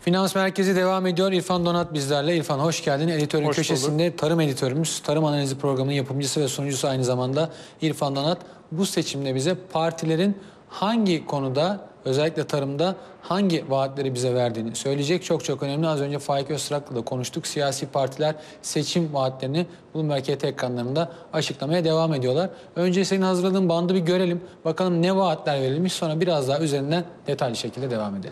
Finans Merkezi devam ediyor. İrfan Donat bizlerle. İrfan hoş geldin. Editörün Hoş köşesinde bulduk. tarım editörümüz, tarım analizi programının yapımcısı ve sunucusu aynı zamanda İrfan Donat. Bu seçimde bize partilerin hangi konuda, özellikle tarımda hangi vaatleri bize verdiğini söyleyecek. Çok önemli. Az önce Faik Öztrak'la da konuştuk. Siyasi partiler seçim vaatlerini Bloomberg HT ekranlarında açıklamaya devam ediyorlar. Önce senin hazırladığın bandı bir görelim. Bakalım ne vaatler verilmiş. Sonra biraz daha üzerinden detaylı şekilde devam edelim.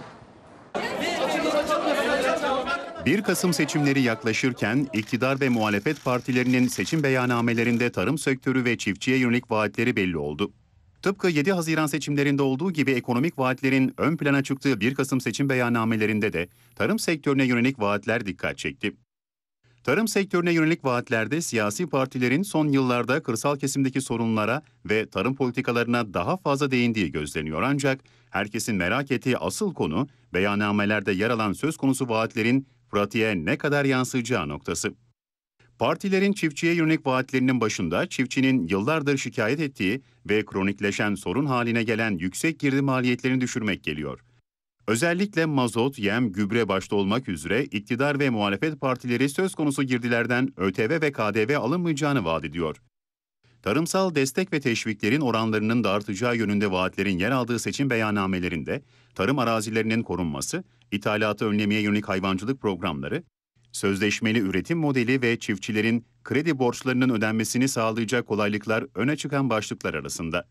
1 Kasım seçimleri yaklaşırken iktidar ve muhalefet partilerinin seçim beyannamelerinde tarım sektörü ve çiftçiye yönelik vaatleri belli oldu. Tıpkı 7 Haziran seçimlerinde olduğu gibi ekonomik vaatlerin ön plana çıktığı 1 Kasım seçim beyannamelerinde de tarım sektörüne yönelik vaatler dikkat çekti. Tarım sektörüne yönelik vaatlerde siyasi partilerin son yıllarda kırsal kesimdeki sorunlara ve tarım politikalarına daha fazla değindiği gözleniyor, ancak herkesin merak ettiği asıl konu beyannamelerde yer alan söz konusu vaatlerin pratiğe ne kadar yansıyacağı noktası. Partilerin çiftçiye yönelik vaatlerinin başında çiftçinin yıllardır şikayet ettiği ve kronikleşen sorun haline gelen yüksek girdi maliyetlerini düşürmek geliyor. Özellikle mazot, yem, gübre başta olmak üzere iktidar ve muhalefet partileri söz konusu girdilerden ÖTV ve KDV alınmayacağını vaat ediyor. Tarımsal destek ve teşviklerin oranlarının da artacağı yönünde vaatlerin yer aldığı seçim beyannamelerinde tarım arazilerinin korunması, ithalatı önlemeye yönelik hayvancılık programları, sözleşmeli üretim modeli ve çiftçilerin kredi borçlarının ödenmesini sağlayacak kolaylıklar öne çıkan başlıklar arasında.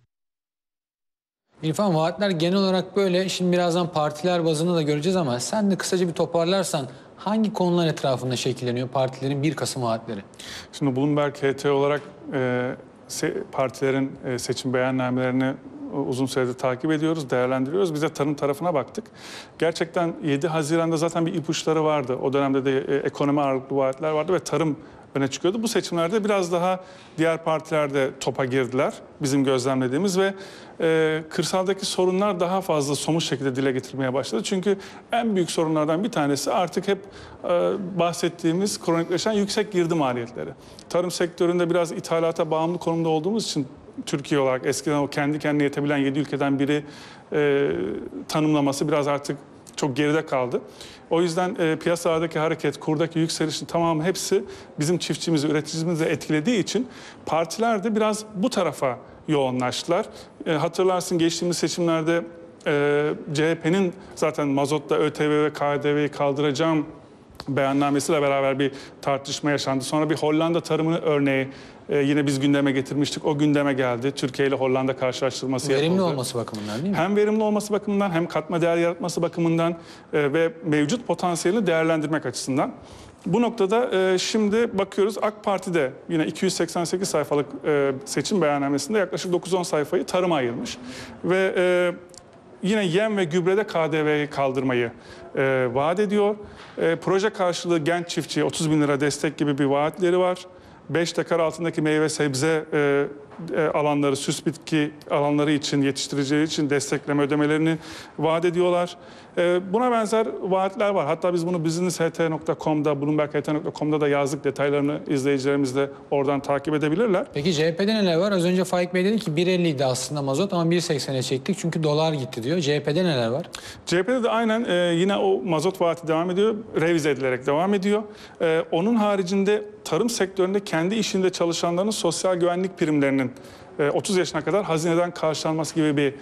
İrfan, vaatler genel olarak böyle. Şimdi birazdan partiler bazını da göreceğiz ama sen de kısaca bir toparlarsan hangi konular etrafında şekilleniyor partilerin 1 Kasım vaatleri? Şimdi Bloomberg HT olarak partilerin seçim beyannamelerini uzun süredir takip ediyoruz, değerlendiriyoruz. Biz de tarım tarafına baktık. Gerçekten 7 Haziran'da zaten bir ipuçları vardı. O dönemde de ekonomi ağırlıklı vaatler vardı ve tarım öne çıkıyordu. Bu seçimlerde biraz daha diğer partiler de topa girdiler. Bizim gözlemlediğimiz ve kırsaldaki sorunlar daha fazla somut şekilde dile getirmeye başladı. Çünkü en büyük sorunlardan bir tanesi artık hep bahsettiğimiz kronikleşen yüksek girdi maliyetleri. Tarım sektöründe biraz ithalata bağımlı konumda olduğumuz için Türkiye olarak eskiden o kendi kendine yetebilen 7 ülkeden biri tanımlaması biraz artık çok geride kaldı. O yüzden piyasalardaki hareket, kurdaki yükselişin tamamı hepsi bizim çiftçimizi, üreticimizi etkilediği için partiler de biraz bu tarafa yoğunlaştılar. Hatırlarsın geçtiğimiz seçimlerde CHP'nin zaten mazotta ÖTV ve KDV'yi kaldıracağım beyannamesiyle beraber bir tartışma yaşandı. Sonra bir Hollanda tarımı örneği yine biz gündeme getirmiştik. O gündeme geldi. Türkiye ile Hollanda karşılaştırması yapıldı. Verimli olması bakımından değil mi? Hem verimli olması bakımından hem katma değer yaratması bakımından ve mevcut potansiyelini değerlendirmek açısından. Bu noktada şimdi bakıyoruz AK Parti'de yine 288 sayfalık seçim beyannamesinde yaklaşık 9-10 sayfayı tarıma ayırmış. Ve yine yem ve gübrede KDV'yi kaldırmayı vaat ediyor. Proje karşılığı genç çiftçiye 30 bin lira destek gibi bir vaatleri var. 5 dekar altındaki meyve sebze alanları, süs bitki alanları için, yetiştiricileri için destekleme ödemelerini vaat ediyorlar. Buna benzer vaatler var. Hatta biz bunu businessht.com'da, bloomberght.com'da da yazdık. Detaylarını izleyicilerimiz de oradan takip edebilirler. Peki CHP'de neler var? Az önce Faik Bey dedi ki 1.50 idi aslında mazot ama 1.80'e çektik çünkü dolar gitti diyor. CHP'de neler var? CHP'de de aynen yine o mazot vaati devam ediyor. Revize edilerek devam ediyor. Onun haricinde tarım sektöründe kendi işinde çalışanların sosyal güvenlik primlerinin 30 yaşına kadar hazineden karşılanması gibi bir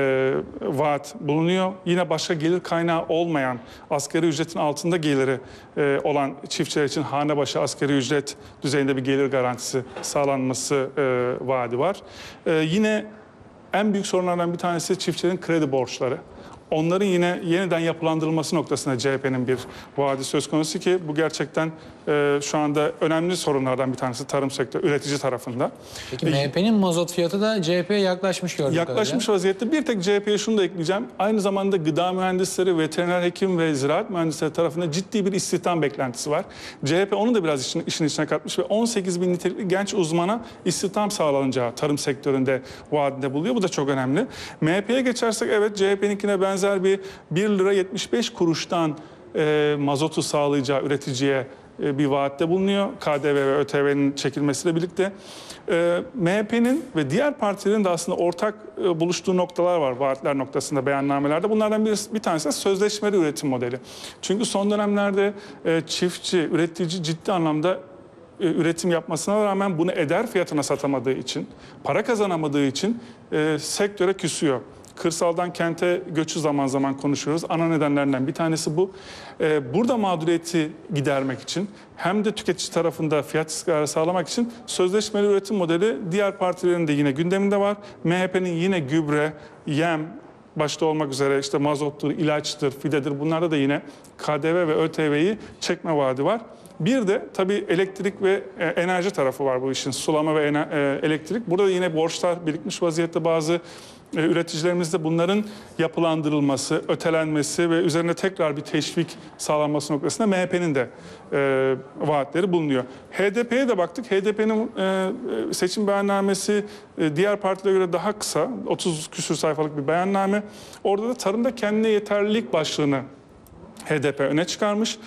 vaat bulunuyor. Yine başka gelir kaynağı olmayan, asgari ücretin altında geliri olan çiftçiler için hane başı asgari ücret düzeyinde bir gelir garantisi sağlanması vaadi var. Yine en büyük sorunlardan bir tanesi çiftçilerin kredi borçları. Onların yine yeniden yapılandırılması noktasında CHP'nin bir vaadi söz konusu ki bu gerçekten şu anda önemli sorunlardan bir tanesi tarım sektörü, üretici tarafında. Peki MHP'nin mazot fiyatı da CHP'ye yaklaşmış gördük. Yaklaşmış vaziyette. Bir tek CHP'ye şunu da ekleyeceğim. Aynı zamanda gıda mühendisleri, veteriner hekim ve ziraat mühendisleri tarafında ciddi bir istihdam beklentisi var. CHP onu da biraz işin içine katmış ve 18 bin nitelikli genç uzmana istihdam sağlanacağı tarım sektöründe vaadinde buluyor. Bu da çok önemli. MHP'ye geçersek evet CHP'ninkine benzer bir 1 lira 75 kuruştan mazotu sağlayacağı üreticiye bir vaatte bulunuyor. KDV ve ÖTV'nin çekilmesiyle birlikte. MHP'nin ve diğer partilerin de aslında ortak buluştuğu noktalar var vaatler noktasında, beyannamelerde. Bunlardan bir tanesi de sözleşmeli üretim modeli. Çünkü son dönemlerde çiftçi, üretici ciddi anlamda üretim yapmasına rağmen bunu eder fiyatına satamadığı için, para kazanamadığı için sektöre küsüyor. Kırsaldan kente göçü zaman zaman konuşuyoruz. Ana nedenlerinden bir tanesi bu. Burada mağduriyeti gidermek için hem de tüketici tarafında fiyat istikrarı sağlamak için sözleşmeli üretim modeli diğer partilerin de yine gündeminde var. MHP'nin yine gübre, yem başta olmak üzere işte mazottur, ilaçtır, fidedir, bunlarda da yine KDV ve ÖTV'yi çekme vaadi var. Bir de tabii elektrik ve enerji tarafı var bu işin. Sulama ve elektrik. Burada da yine borçlar birikmiş vaziyette bazı üreticilerimizde, bunların yapılandırılması, ötelenmesi ve üzerine tekrar bir teşvik sağlanması noktasında MHP'nin de vaatleri bulunuyor. HDP'ye de baktık. HDP'nin seçim beyannamesi diğer partilere göre daha kısa. 30 küsur sayfalık bir beyanname. Orada da tarımda kendine yeterlilik başlığını HDP öne çıkarmış.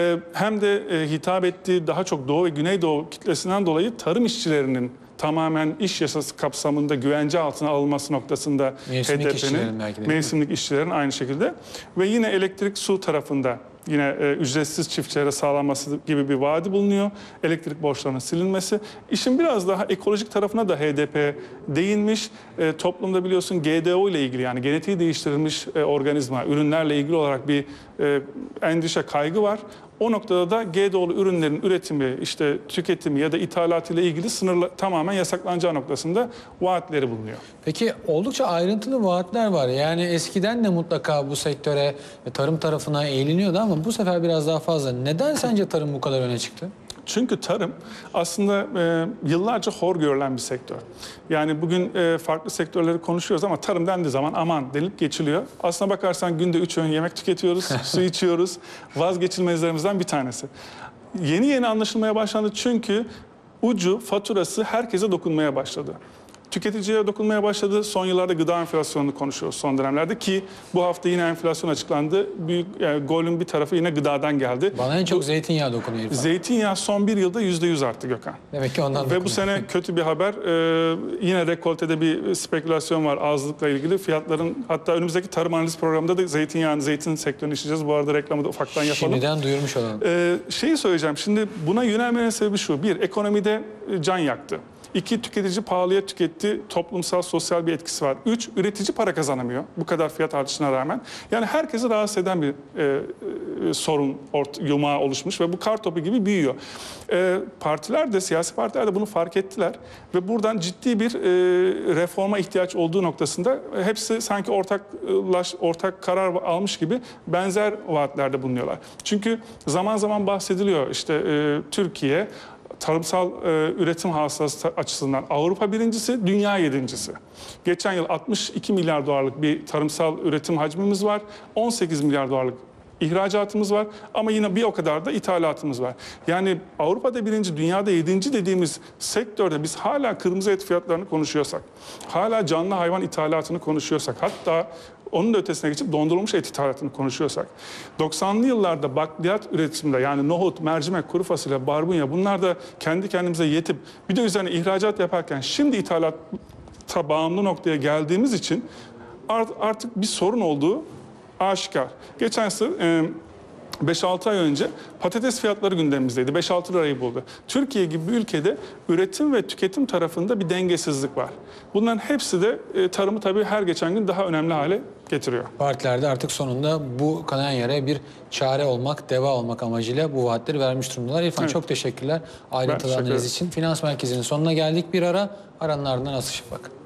Hem de hitap ettiği daha çok Doğu ve Güneydoğu kitlesinden dolayı tarım işçilerinin tamamen iş yasası kapsamında güvence altına alınması noktasında HDP'nin, mevsimlik işçilerin aynı şekilde ve yine elektrik su tarafında yine ücretsiz çiftçilere sağlanması gibi bir vaadi bulunuyor. Elektrik borçlarının silinmesi. İşin biraz daha ekolojik tarafına da HDP değinmiş. Toplumda biliyorsun GDO ile ilgili, yani genetiği değiştirilmiş organizma, ürünlerle ilgili olarak bir endişe, kaygı var. O noktada da GDO'lu ürünlerin üretimi, işte tüketimi ya da ithalatı ile ilgili sınırlı, tamamen yasaklanacağı noktasında vaatleri bulunuyor. Peki oldukça ayrıntılı vaatler var. Yani eskiden de mutlaka bu sektöre ve tarım tarafına eğiliniyordu ama bu sefer biraz daha fazla. Neden sence tarım bu kadar öne çıktı? Çünkü tarım aslında yıllarca hor görülen bir sektör. Yani bugün farklı sektörleri konuşuyoruz ama tarım dendiği zaman aman denilip geçiliyor. Aslına bakarsan günde 3 öğün yemek tüketiyoruz, su içiyoruz. Vazgeçilmezlerimizden bir tanesi. Yeni anlaşılmaya başlandı çünkü ucu, faturası herkese dokunmaya başladı. Tüketiciye dokunmaya başladı. Son yıllarda gıda enflasyonunu konuşuyoruz son dönemlerde ki bu hafta yine enflasyon açıklandı. Büyük, yani golün bir tarafı yine gıdadan geldi. Bana en çok zeytinyağı dokunuyor İrfan. Zeytinyağı son bir yılda %100 arttı Gökhan. Demek ki ondan ve bu sene kötü bir haber. Yine rekoltede bir spekülasyon var azlıkla ilgili. Fiyatların, hatta önümüzdeki tarım analiz programında da zeytin sektörünü işleyeceğiz. Bu arada reklamı da ufaktan yapalım. Şimdiden duyurmuş olalım. Şeyi söyleyeceğim. Şimdi buna yönelmenin sebebi şu. Bir, ekonomide can yaktı. 2, tüketici pahalıya tüketti. Toplumsal, sosyal bir etkisi var. 3, üretici para kazanamıyor bu kadar fiyat artışına rağmen. Yani herkesi rahatsız eden bir sorun yumağı oluşmuş ve bu kartopu gibi büyüyor. Partiler de, siyasi partiler de bunu fark ettiler ve buradan ciddi bir reforma ihtiyaç olduğu noktasında hepsi sanki ortak karar almış gibi benzer vaatlerde bulunuyorlar. Çünkü zaman zaman bahsediliyor işte Türkiye tarımsal üretim hasılası açısından Avrupa birincisi, dünya 7.'si. Geçen yıl 62 milyar dolarlık bir tarımsal üretim hacmimiz var. 18 milyar dolarlık ihracatımız var ama yine bir o kadar da ithalatımız var. Yani Avrupa'da birinci, dünyada 7. dediğimiz sektörde biz hala kırmızı et fiyatlarını konuşuyorsak, hala canlı hayvan ithalatını konuşuyorsak, hatta onun da ötesine geçip dondurulmuş et ithalatını konuşuyorsak, 90'lı yıllarda bakliyat üretiminde, yani nohut, mercimek, kuru fasulye, barbunya, bunlar da kendi kendimize yetip bir de üzerine ihracat yaparken şimdi ithalata bağımlı noktaya geldiğimiz için artık bir sorun olduğu aşikar. Geçen sene 5-6 ay önce patates fiyatları gündemimizdeydi. 5-6 lirayı buldu. Türkiye gibi bir ülkede üretim ve tüketim tarafında bir dengesizlik var. Bunların hepsi de tarımı tabii her geçen gün daha önemli hale getiriyor. Partiler de artık sonunda bu kanayan yere bir çare olmak, deva olmak amacıyla bu vaatleri vermiş durumdalar. İrfan, evet, çok teşekkürler ayrıntılı analiz için. Finans Merkezi'nin sonuna geldik. Bir ara, aranın ardından Asışık bak.